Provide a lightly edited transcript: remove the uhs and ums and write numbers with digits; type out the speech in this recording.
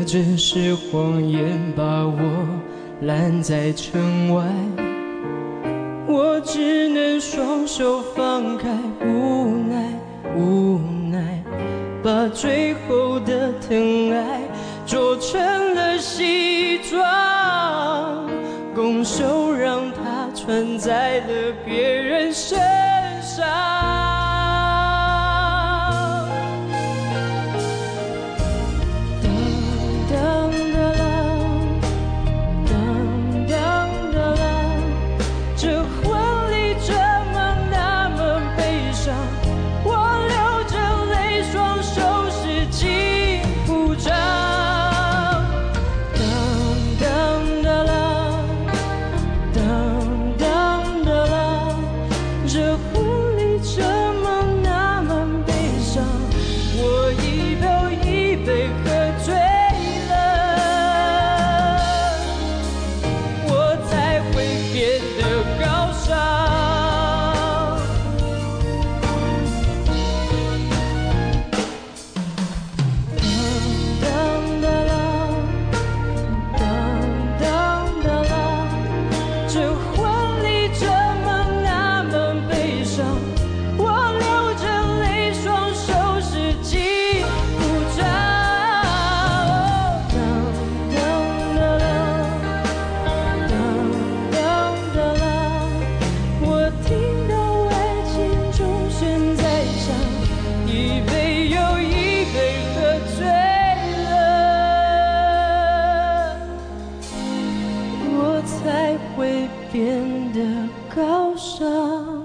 只是谎言把我拦在城外，我只能双手放开，无奈无奈，把最后的疼爱做成了西装，拱手让它穿在了别人身上。才会变得高尚。